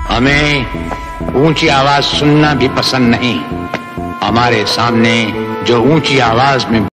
हमें ऊंची आवाज सुनना भी पसंद नहीं। हमारे सामने जो ऊंची आवाज में